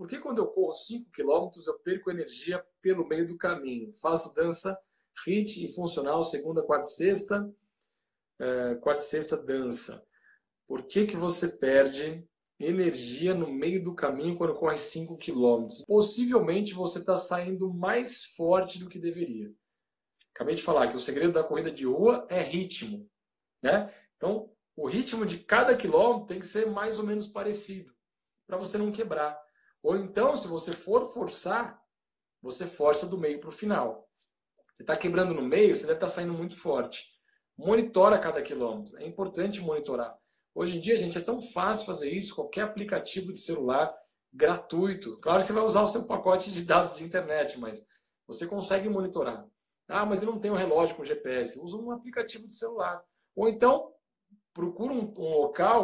que quando eu corro 5 quilômetros eu perco energia pelo meio do caminho? Faço dança HIIT e funcional segunda, quarta e sexta dança. Por que você perde energia no meio do caminho quando corre 5 quilômetros? Possivelmente você está saindo mais forte do que deveria. Acabei de falar que o segredo da corrida de rua é ritmo, né? Então, o ritmo de cada quilômetro tem que ser mais ou menos parecido, para você não quebrar. Ou então, se você for forçar, você força do meio para o final. Você está quebrando no meio, você deve estar saindo muito forte. Monitora cada quilômetro. É importante monitorar. Hoje em dia, gente, é tão fácil fazer isso. Qualquer aplicativo de celular gratuito. Claro que você vai usar o seu pacote de dados de internet, mas você consegue monitorar. Ah, mas eu não tenho relógio com GPS. Usa um aplicativo de celular. Ou então, procura um local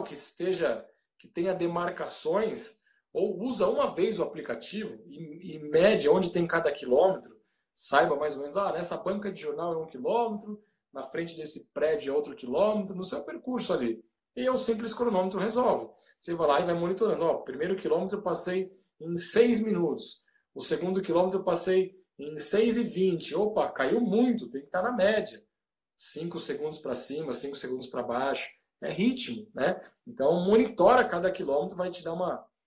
que tenha demarcações, ou usa uma vez o aplicativo e mede onde tem cada quilômetro. Saiba mais ou menos, nessa banca de jornal é 1 quilômetro, na frente desse prédio é outro quilômetro, no seu percurso ali. E um simples cronômetro resolve. Você vai lá e vai monitorando. O primeiro quilômetro eu passei em 6 minutos. O segundo quilômetro eu passei em 6:20. Opa, caiu muito, tem que estar na média. 5 segundos para cima, 5 segundos para baixo. É ritmo, né? Então, monitora cada quilômetro, vai te dar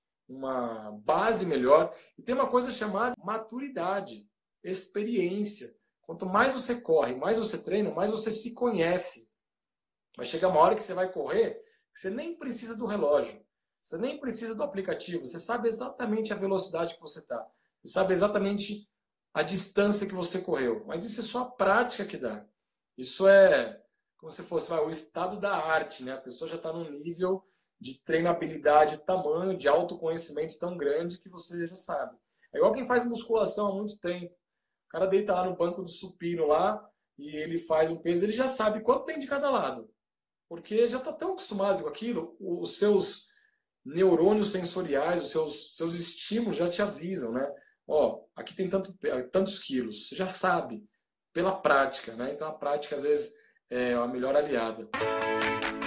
uma base melhor. E tem uma coisa chamada maturidade, experiência. Quanto mais você corre, mais você treina, mais você se conhece. Vai chegar uma hora que você vai correr, que você nem precisa do relógio, você nem precisa do aplicativo, você sabe exatamente a velocidade que você está, você sabe exatamente a distância que você correu. Mas isso é só a prática que dá. Isso é como se fosse o estado da arte, né? A pessoa já está num nível de treinabilidade, tamanho, de autoconhecimento tão grande que você já sabe. É igual quem faz musculação há muito tempo. O cara deita lá no banco do supino lá e ele faz um peso, ele já sabe quanto tem de cada lado. Porque já está tão acostumado com aquilo, os seus neurônios sensoriais, os seus estímulos já te avisam, né? Aqui tem tantos quilos. Você já sabe pela prática, né? Então a prática às vezes é a melhor aliada.